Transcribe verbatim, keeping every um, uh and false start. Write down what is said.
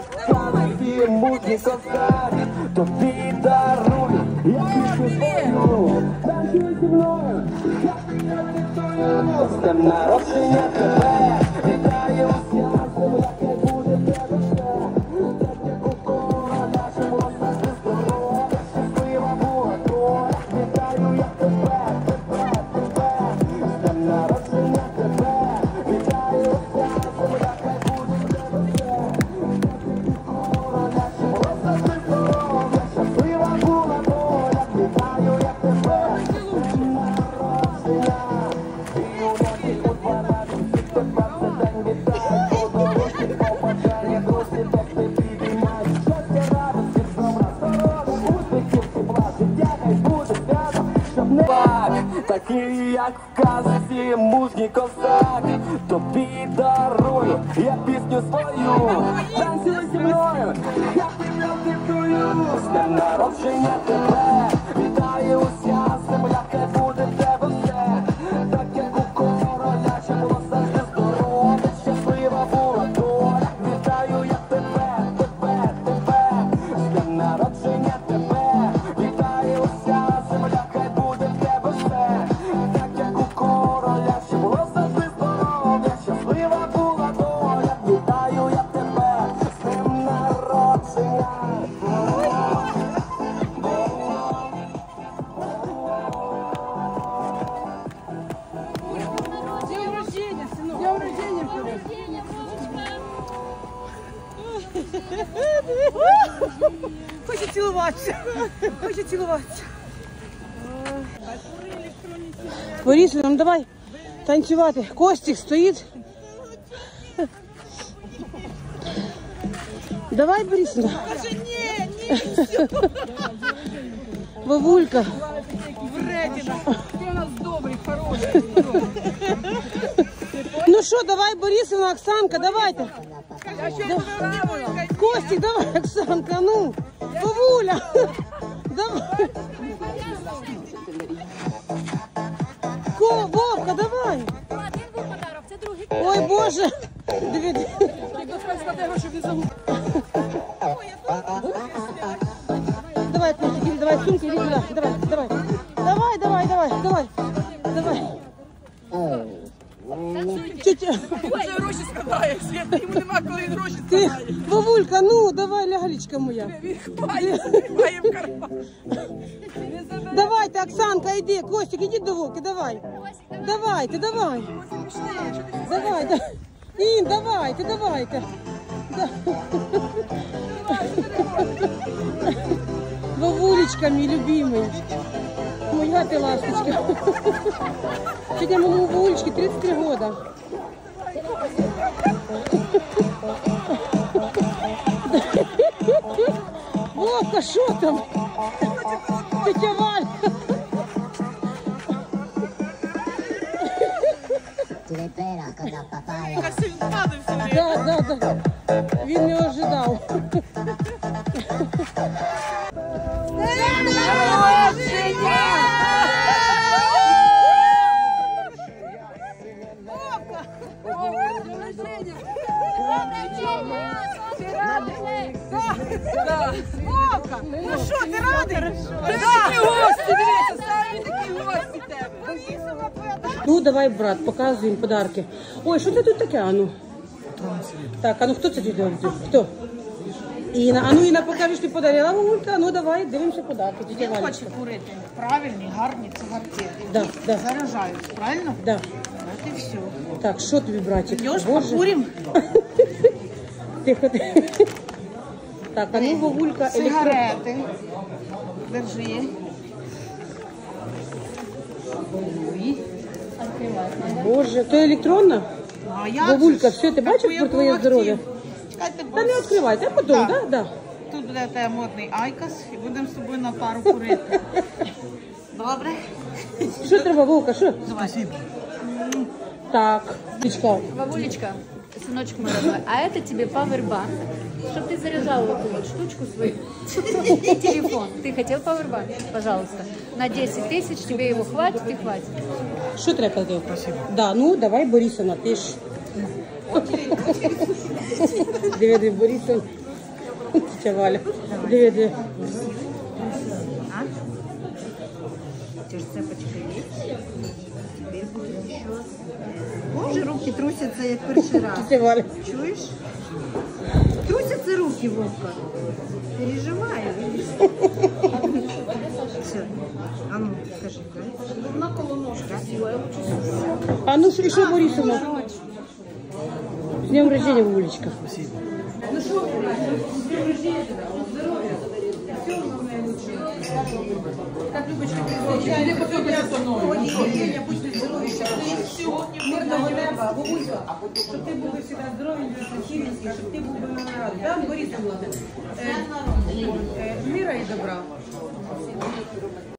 сказки музика стать, тобі дарую, я пісню свою. Танцюй зі мною, я тебе диктую. З днем народження тебе, вітаю уся земля, хай буде в тебе все. Так як у короля, щоб було завжди здоров'я, щаслива була доля. Вітаю я тебе, тебе, тебе. З днем народження тебе, вітаю уся земля, хай буде в тебе все. Так як у короля, щоб було завжди здоров'я, щаслива була доля. Вітаю я тебе, з днем народження. І у неї у параді всіх тебе в цей день вітають. Подорожні побажання, друзі, тексти підіймають. Щастя, радості, добра, здоров'я, успіхів, тепла, життя, хай буде свято, щоб не так. Такий, як в казці, мужній козак, тобі дарую я пісню свою. Танцюй зі мною, я тебе диктую. З днем народження тебе, вітає уся земля, хай буде в тебе все. Так як у короля, щоб було завжди здоров'я, щаслива була доля. Вітаю я тебе, тебе, тебе. З днем народження тебе, вітає уся земля, хай буде в тебе все. Так як у короля, щоб було завжди здоров'я, щаслива була доля. Вітаю я тебе, з днем народження. День рождения, сынок. День рождения, Хоче цілуватися. Хоче цілуватися. Борис, ну давай танцювати. Костик стоїть. Давай, Борисовна. Вовулька. Вредина. Ти у нас добрий, хороший. Ну що, давай, Борисовна, Оксанка, давайте. А що я подавала? Костик, давай, Оксанка, ну. Вовуля. Давай. Ко, Вовка, давай. Ой, Боже. Диви. Якщо треба складати гроші, не забув. Давай, Костик, иди, давай, сумку, иди сюда. Давай, давай. Давай, давай, давай, давай. Давай. Тетя, Вже гроші складає, Свята, йому нема коли він гроші ти, складає. Вовулька, ну, давай, лялечка моя. Він хпає, закриває в карман. Давайте, Оксанка, иди. Костик, иди до Вовки, давай. Давайте, давай. Давай, да. Ин, давайте, давайте. Да. Вовулечка, мой любимый. Моя ты ласточка. Сегодня моему Вовулечке тридцать три года. Вовка, что там? Тетя Валя. Да, да, да. Він не ожидав. Вовка, ну що, ти радий? Такі гості, дивіться, самі такі гості тебе. Ну, давай, брат, показуємо подарки. Ой, що це тут таке, ану? Так, а ну хто це тут? Хто? Інна. А ну, Інна, покажи, що ти подарила, Вовулька. Ну, давай, дивимося подарки. Тетя Він Валя. хоче курити правильні, гарні цигарки. Да, да. Заражають, правильно? Да. От і все. Так, що тобі, братик? Йдеш, Боже. покурим? Тихо, тихо. Так, а ну, Вовулька, електро... Сигарети. Держи. Боже, то електронна? А як Вовулька, же ж? все, ти Так бачиш я про твоє була здоров'я? хотів. Чекайте, бо Та не відкривайте, а потім, Так. так? Да? тут буде те модний айкос і будемо з тобою на пару курити. Добре? Що треба, Вовка, що? Давай. Так, Пічка. Бабулечка, сыночек мой родной, а это тебе пауэрбанк, чтобы ты заряжал вот эту вот штучку свою, телефон. Ты хотел пауэрбанк? Пожалуйста. На десять тысяч тебе его хватит и хватит. Що треба казати? Спасибо. Да, ну давай, Борисовна, ти ж. Диви, диви, Борисовна. Тетя Валя. Диви, диви. А? У тебя же цепочка есть? Теперь будет еще. Боже, руки трусятся, як перший раз. Тетя Валя. Чуешь? Трусятся руки, Вовка. Переживаю, видишь? Все. А ну, скажи, да? На колоножка. А ну, и что, Борисовна? С днем рождения, Вулечка. Спасибо. Ну что, с днем рождения, здоровья. Все наилучшее. Так, Любочка, ты познайомилася со мною. Будьте здорові, мирного неба, бабуся, щоб ти був завжди здоровий, красивенький, щоб ти був радий. Да, Борисовна? Мира і добра.